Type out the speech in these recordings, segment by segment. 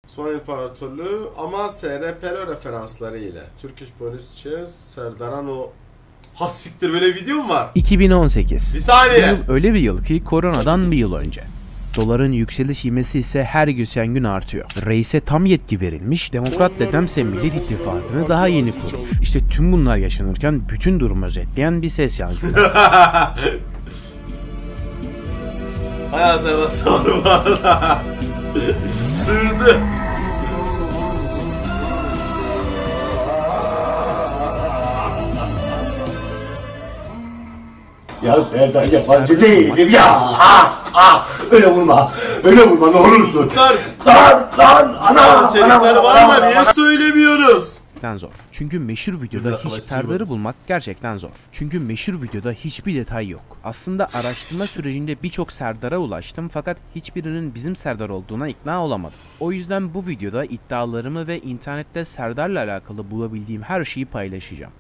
Osmanlı İmparatorluğu ama SRP'li referansları ile. Turkish Police Chess, Serdaran o... Hassiktir, böyle video mu var? 2018. Bir saniye. Bu yıl öyle bir yıl ki koronadan bir yıl önce. Doların yükseliş ivmesi ise her geçen gün artıyor. Reis'e tam yetki verilmiş, Demokrat Dedemse Millet İttifakı'nı daha yeni kurmuş. İşte tüm bunlar yaşanırken bütün durumu özetleyen bir ses yankılandı. Hayatıma sor bu arada. Sığdı. Ya Serdar yabancı değilim ya. Öyle vurma. Öyle vurma ne olursun. Lan ana. Çelikleri var da niye söylemiyoruz? Zor. Çünkü meşhur videoda hiç Serdar'ı bulmak gerçekten zor. Çünkü meşhur videoda hiçbir detay yok. Aslında araştırma sürecinde birçok Serdar'a ulaştım fakat hiçbirinin bizim Serdar olduğuna ikna olamadım. O yüzden bu videoda iddialarımı ve internette Serdar'la alakalı bulabildiğim her şeyi paylaşacağım.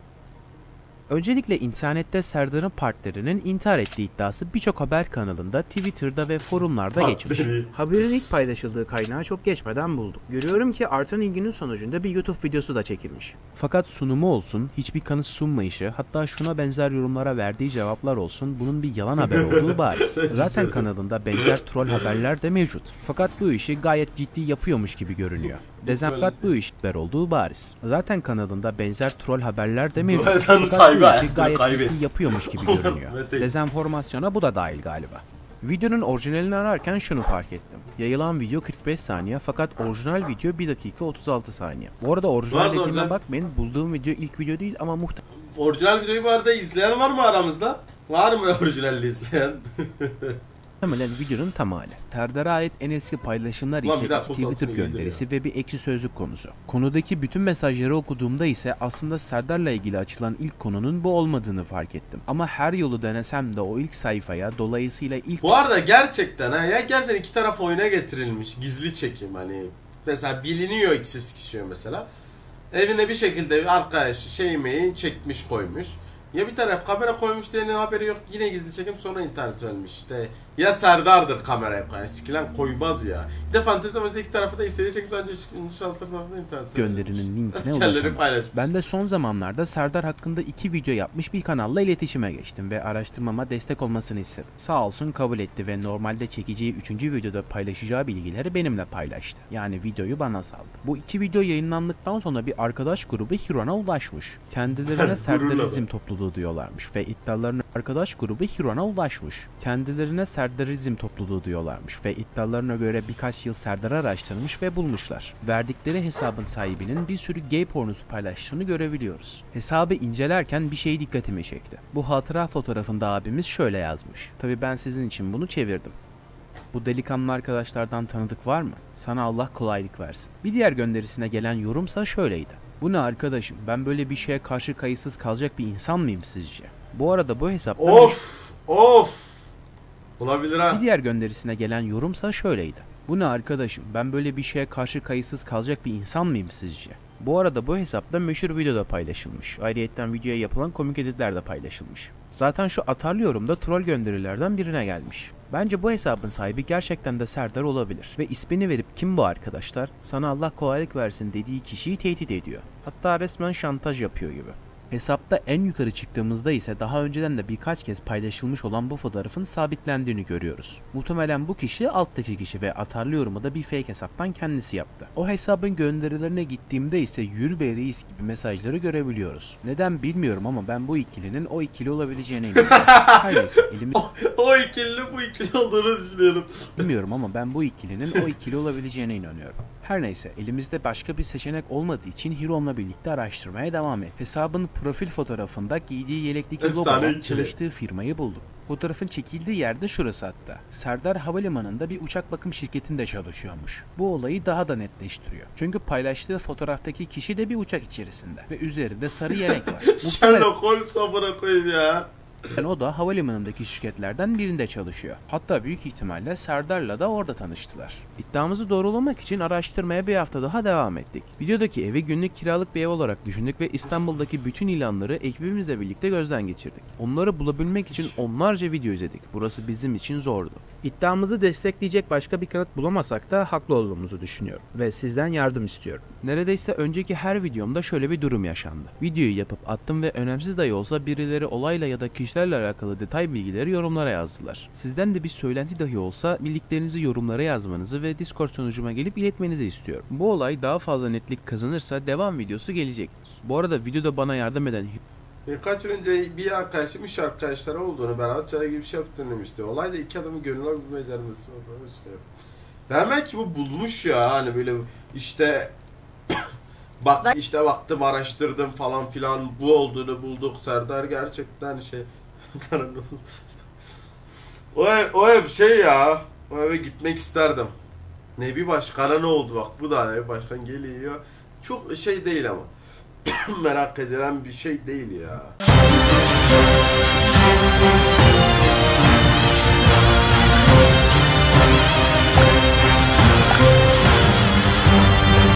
Öncelikle internette Serdar'ın partnerinin intihar ettiği iddiası birçok haber kanalında, Twitter'da ve forumlarda geçmiş. Haberin ilk paylaşıldığı kaynağı çok geçmeden buldum. Görüyorum ki artan ilginin sonucunda bir YouTube videosu da çekilmiş. Fakat sunumu olsun, hiçbir kanıt sunmayışı, hatta şuna benzer yorumlara verdiği cevaplar olsun, bunun bir yalan haber olduğu bariz. Zaten kanalında benzer troll haberler de mevcut. Fakat bu işi gayet ciddi yapıyormuş gibi görünüyor. Dezenfkat bu işler olduğu bariz. Zaten kanalında benzer troll haberler de mevcut. Fakat bu işi gayet ciddi yapıyormuş gibi görünüyor. Dezenformasyona bu da dahil galiba. Videonun orijinalini ararken şunu fark ettim. Yayılan video 45 saniye fakat orijinal video 1 dakika 36 saniye. Bu arada orijinal dediğime bakmayın, bulduğum video ilk video değil ama muhtemelen. Orijinal videoyu bu arada izleyen var mı aramızda? Var mı orijinalini izleyen? Muhtemelen videonun tamamı. Serdar'a ait en eski paylaşımlar ise iki Twitter gönderisi ve bir ekşi sözlük konusu. Konudaki bütün mesajları okuduğumda ise aslında Serdar'la ilgili açılan ilk konunun bu olmadığını fark ettim. Ama her yolu denesem de o ilk sayfaya dolayısıyla ilk... Bu arada gerçekten ha ya, gerçekten iki taraf oyuna getirilmiş gizli çekim, hani mesela biliniyor ikisi sıkışıyor mesela. Evine bir şekilde bir arkadaş şeymeyi çekmiş koymuş. Ya bir taraf kamera koymuş diye haberi yok, yine gizli çekim, sonra internet vermiş işte. Ya Serdar'dır kameraya yani sikilen koymaz ya. Bir de fantezi mesela iki tarafı da istediği çekip önce şansları tarafından internet gönderinin linkine ulaşamadım. Ben de son zamanlarda Serdar hakkında 2 video yapmış bir kanalla iletişime geçtim ve araştırmama destek olmasını istedim. Sağ olsun kabul etti ve normalde çekeceği 3. videoda paylaşacağı bilgileri benimle paylaştı. Yani videoyu bana saldı. Bu 2 video yayınlandıktan sonra bir arkadaş grubu Hiron'a ulaşmış. Kendilerine Serdarizm topluluğu diyorlarmış ve iddialarına arkadaş grubu Hiron'a ulaşmış. Kendilerine Serdarizm topluluğu diyorlarmış ve iddialarına göre birkaç yıl Serdar'ı araştırmış ve bulmuşlar. Verdikleri hesabın sahibinin bir sürü gay pornosu paylaştığını görebiliyoruz. Hesabı incelerken bir şey dikkatimi çekti. Bu hatıra fotoğrafında abimiz şöyle yazmış. Tabii ben sizin için bunu çevirdim. Bu delikanlı arkadaşlardan tanıdık var mı? Sana Allah kolaylık versin. Bir diğer gönderisine gelen yorumsa şöyleydi. Bu ne arkadaşım? Ben böyle bir şeye karşı kayıtsız kalacak bir insan mıyım sizce? Bu arada bu hesapta... Of! Olabilir ha. Bir diğer gönderisine gelen yorumsa şöyleydi. Bu ne arkadaşım? Ben böyle bir şeye karşı kayıtsız kalacak bir insan mıyım sizce? Bu arada bu hesapta meşhur video da paylaşılmış. Ayrıyetten videoya yapılan komik editler de paylaşılmış. Zaten şu atarlı yorumda troll gönderilerden birine gelmiş. Bence bu hesabın sahibi gerçekten de Serdar olabilir. Ve ismini verip kim bu arkadaşlar? Sana Allah kolaylık versin dediği kişiyi tehdit ediyor. Hatta resmen şantaj yapıyor gibi. Hesapta en yukarı çıktığımızda ise daha önceden de birkaç kez paylaşılmış olan bu fotoğrafın sabitlendiğini görüyoruz. Muhtemelen bu kişi alttaki kişi ve atarlı yorumu da bir fake hesaptan kendisi yaptı. O hesabın gönderilerine gittiğimde ise yürü be reis gibi mesajları görebiliyoruz. Neden bilmiyorum ama ben bu ikilinin o ikili olabileceğine inanıyorum. Her neyse o ikili bu ikili olduğunu düşünüyorum. Bilmiyorum ama ben bu ikilinin o ikili olabileceğine inanıyorum. Her neyse elimizde başka bir seçenek olmadığı için Hiron'la birlikte araştırmaya devam et. Hesabın profil fotoğrafında giydiği yelekteki logodan çalıştığı firmayı bulduk. Fotoğrafın çekildiği yerde şurası hatta. Serdar Havalimanı'nda bir uçak bakım şirketinde çalışıyormuş. Bu olayı daha da netleştiriyor. Çünkü paylaştığı fotoğraftaki kişi de bir uçak içerisinde ve üzerinde sarı yelek var. Sherlock Holmes amına koyayım ya. O da havalimanındaki şirketlerden birinde çalışıyor. Hatta büyük ihtimalle Serdar'la da orada tanıştılar. İddiamızı doğrulamak için araştırmaya bir hafta daha devam ettik. Videodaki evi günlük kiralık bir ev olarak düşündük ve İstanbul'daki bütün ilanları ekibimizle birlikte gözden geçirdik. Onları bulabilmek için onlarca video izledik. Burası bizim için zordu. İddiamızı destekleyecek başka bir kanıt bulamasak da haklı olduğumuzu düşünüyorum ve sizden yardım istiyorum. Neredeyse önceki her videomda şöyle bir durum yaşandı. Videoyu yapıp attım ve önemsiz dahi olsa birileri olayla ya da kişilerle alakalı detay bilgileri yorumlara yazdılar. Sizden de bir söylenti dahi olsa bildiklerinizi yorumlara yazmanızı ve Discord sunucuma gelip iletmenizi istiyorum. Bu olay daha fazla netlik kazanırsa devam videosu gelecektir. Bu arada videoda bana yardım eden birkaç yıl önce bir arkadaşım iş arkadaşları olduğunu, beraber çay gibi bir şey yaptığını demişti. Olay da iki adamın gönül alabilme becermesi işte. Demek ki bu bulmuş ya, hani böyle işte bak işte baktım, araştırdım falan filan, bu olduğunu bulduk. Serdar gerçekten şey o ev şey ya, o eve gitmek isterdim. Nebi Başkan'a ne oldu bak, bu da Nebi Başkan geliyor. Çok şey değil ama merak edilen bir şey değil ya.